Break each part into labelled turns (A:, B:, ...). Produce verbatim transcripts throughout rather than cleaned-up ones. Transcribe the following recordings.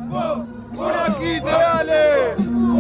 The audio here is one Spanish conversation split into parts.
A: ¡Una quite, dale!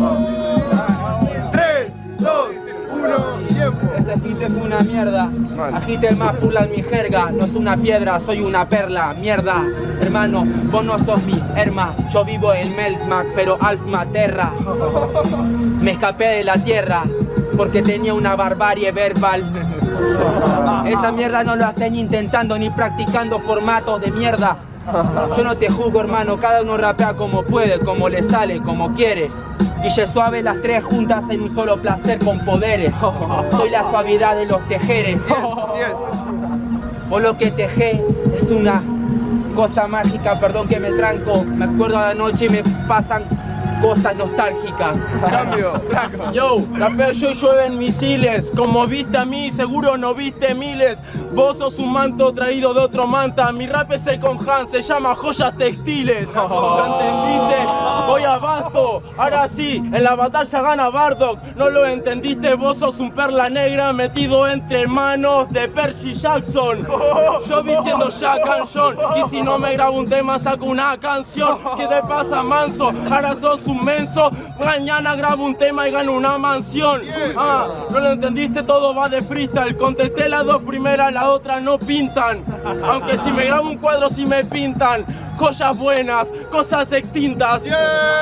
A: tres, dos, uno, tiempo.
B: Ese quite fue una mierda. Agite el más pula en mi jerga. No soy una piedra, soy una perla. Mierda, hermano, vos no sos mi herma. Yo vivo en Melmac, pero Alma Terra. Me escapé de la tierra porque tenía una barbarie verbal. Esa mierda no lo hacen intentando ni practicando formatos de mierda. Yo no te juzgo, hermano, cada uno rapea como puede, como le sale, como quiere. Guille Suave, las tres juntas en un solo placer con poderes. Soy la suavidad de los tejeres. Vos lo que tejé es una cosa mágica, perdón que me tranco. Me acuerdo a la noche y me pasan cosas nostálgicas.
A: Cambio.
C: Yo, rapeo yo y llueven misiles. Como viste a mí, seguro no viste miles. Vos sos un manto traído de otro manta. Mi rap es el con Han, se llama Joyas Textiles. ¿Lo entendiste? Voy abasto. Ahora sí, en la batalla gana Bardock. No lo entendiste, vos sos un perla negra metido entre manos de Percy Jackson. Yo vistiendo Jack and John. Y si no me grabo un tema, saco una canción. ¿Qué te pasa, manso? Ahora sos un menso. Mañana grabo un tema y gano una mansión. Ah, no lo entendiste, todo va de freestyle. Contesté las dos primeras, las otras no pintan. Aunque si me grabo un cuadro, si me pintan. Joyas buenas, cosas extintas.
A: ¡Tiempo!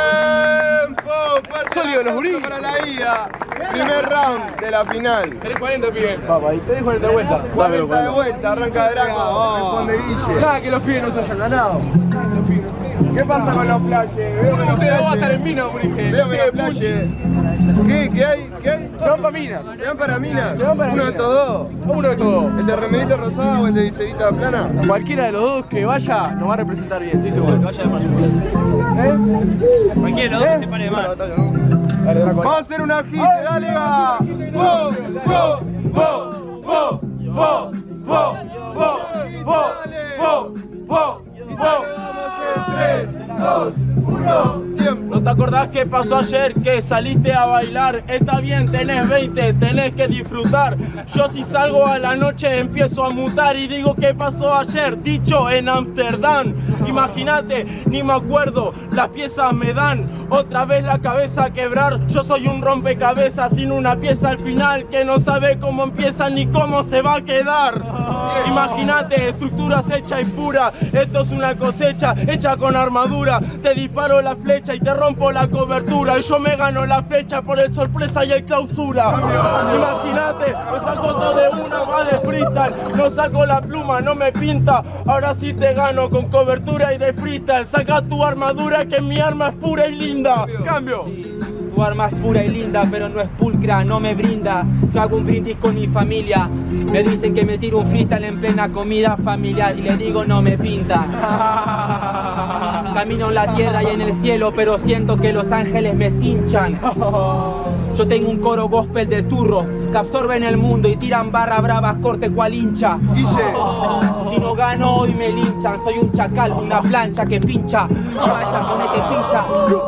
A: Fuerte para la ida. Primer round de la final.
C: Tenés cuarenta, pibe. Papá, y tenés cuarenta de vuelta.
A: cuarenta de vuelta, arranca Draco. Responde Guille.
C: Nada que los pibes no se hayan ganado.
A: ¿Qué pasa con los flashes? Veo menos
C: Ustedes van a estar
A: flashes.
C: en mina, Brice.
A: Veo menos flashes. ¿Qué? ¿Qué hay? ¿Qué hay?
C: Se van para minas.
A: ¿Se van para minas?
C: Se van para
A: Uno de
C: minas.
A: estos dos.
C: Uno de todos.
A: ¿El de remerita rosada o el de viserita plana?
C: Cualquiera de los dos que vaya nos va a representar bien, estoy seguro. Que vaya de más. Cualquiera de los dos que se pare de más.
A: Vamos a hacer una hit, dale va. ¡Bo! ¡Bo! ¡Bo! ¡Bo! ¡Bo! ¡Bo! ¡Bo! ¡Bo! ¡Bo! tres, dos, uno, tiempo.
C: ¿No te acordás qué pasó ayer? Que saliste a bailar. Está bien, tenés veinte, tenés que disfrutar. Yo si salgo a la noche empiezo a mutar y digo qué pasó ayer, dicho en Amsterdam. Imagínate, ni me acuerdo, las piezas me dan otra vez la cabeza a quebrar. Yo soy un rompecabezas sin una pieza al final que no sabe cómo empieza ni cómo se va a quedar. Imagínate, estructuras hechas y puras. Esto es una cosecha hecha con armadura. Te disparo la flecha y te rompo la cobertura. Y yo me gano la flecha por el sorpresa y el clausura. Imagínate, me saco todo de una, va de freestyle. No saco la pluma, no me pinta. Ahora sí te gano con cobertura y de freestyle. Saca tu armadura que mi arma es pura y linda. Cambio.
B: Tu arma es pura y linda, pero no es pulcra, no me brinda. Yo hago un brindis con mi familia. Me dicen que me tiro un freestyle en plena comida familiar y le digo no me pinta. Camino en la tierra y en el cielo, pero siento que los ángeles me cinchan. Yo tengo un coro gospel de turros que absorben el mundo y tiran barra bravas corte cual hincha. Si no gano hoy me linchan, soy un chacal, una plancha que pincha. Guacha, ponete pilla.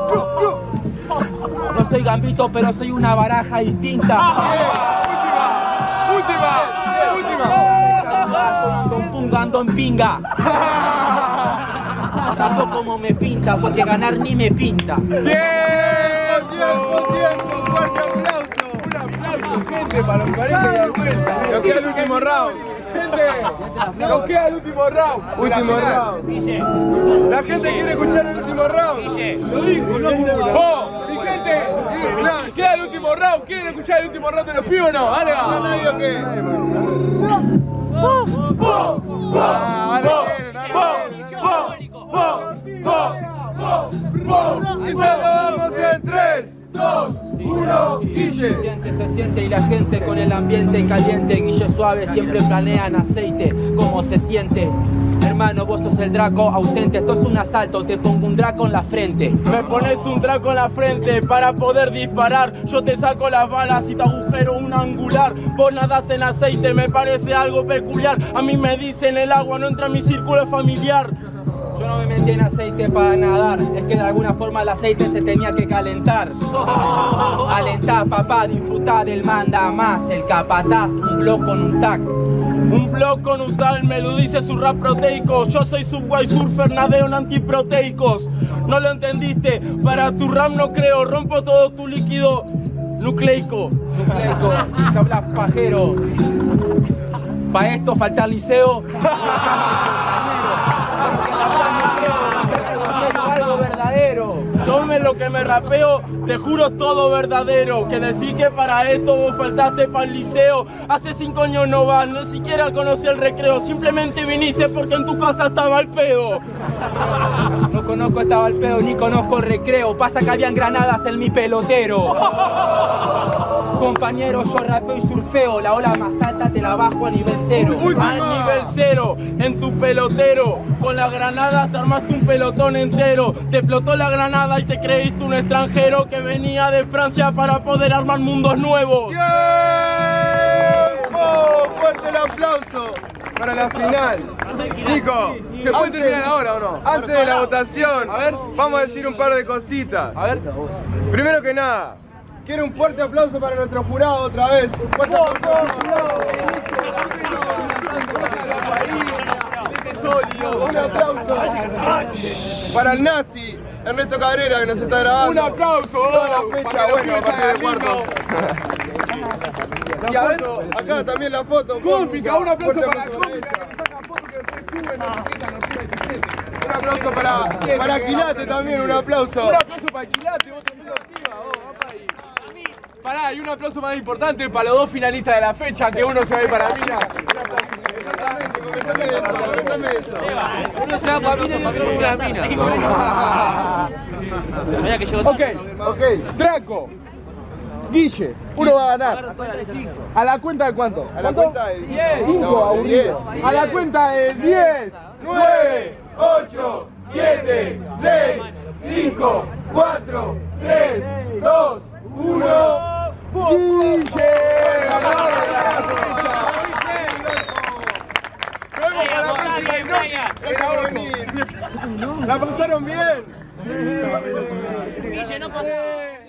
B: No soy Gambito, pero soy una baraja distinta.
C: Última, última,
B: Yo no ando en punga, ando en pinga. Tanto como me pinta, porque ganar ni me pinta.
A: ¡Tiempo, tiempo, tiempo! ¡Fuerte aplauso!
C: Un aplauso, gente, para los cuarenta y la vuelta.
A: Nos queda el último round.
C: Gente, nos queda el último round.
A: Último round. La gente quiere escuchar el último round.
C: Lo dijo, no oh, mi gente, queda el último round. ¿Quieren escuchar el último round de los pibes o no? Dale,
A: ¿No
C: va.
A: nadie o qué?
C: Ah,
A: Y cerramos en tres, dos, uno,
B: Se
A: Guille.
B: siente, se siente y la gente con el ambiente caliente. Guille Suave siempre planean aceite, como se siente. Hermano, vos sos el Draco ausente. Esto es un asalto, te pongo un Draco en la frente.
C: Me pones un Draco en la frente para poder disparar. Yo te saco las balas y te agujero un angular. Vos nadás en aceite, me parece algo peculiar. A mí me dicen el agua no entra en mi círculo familiar.
B: Yo no me metí en aceite para nadar, es que de alguna forma el aceite se tenía que calentar. Alentá, papá, disfrutá del manda más, el capataz, un blog con un tac.
C: Un blog con Utal me lo dice su rap proteico. Yo soy Subway Surfer, nadeo en antiproteicos. No lo entendiste, para tu rap no creo. Rompo todo tu líquido nucleico.
B: Nucleico, que hablas pajero. Pa' esto falta el liceo. Algo verdadero.
C: Tome lo que me rapeo, te juro todo verdadero. Que decís que para esto vos faltaste para el liceo. Hace cinco años no vas, no siquiera conocí el recreo. Simplemente viniste porque en tu casa estaba el pedo.
B: No conozco estaba el pedo ni conozco el recreo. Pasa que habían granadas en mi pelotero. Compañero, yo rapeo y surfeo. La ola más alta te la bajo a nivel cero.
C: A nivel cero, en tu pelotero. Con las granadas te armaste un pelotón entero. Te explotó la granada y te creíste un extranjero que venía de Francia para poder armar mundos nuevos.
A: ¡Tiempo! ¡Fuerte el aplauso para la final! Nico, ¿se puede terminar ahora o no? Antes de la votación, a ver, vamos a decir un par de cositas. A ver. Primero que nada, quiero un fuerte aplauso para nuestro jurado otra vez. Un fuerte aplauso para nuestro jurado. Un aplauso para el Nasty, Ernesto Cabrera, que nos está grabando. Un aplauso. Toda la fecha, bueno, a partir de cuarto. Y a ver, acá también la foto. Cómica, un aplauso para Cómica. Un aplauso para, para Quilate también, un aplauso. Un aplauso para Quilate, vos también activa, vos, papá. Pará, y un aplauso más importante para los dos finalistas de la fecha, que uno se va a ir para Mina. Uno se va para Mina y otro para Mina. Ok, ok. Draco, Guille, uno va a ganar. ¿A la cuenta de cuánto? A la cuenta de diez. cinco, aburrido. A la cuenta de diez, nueve, ocho, siete, seis, cinco, cuatro, tres, dos, uno. ¡Guille! ¡Ganador de la fecha! ¡Nos vemos para la próxima! ¡La pasaron bien!
D: Guille, no pasa.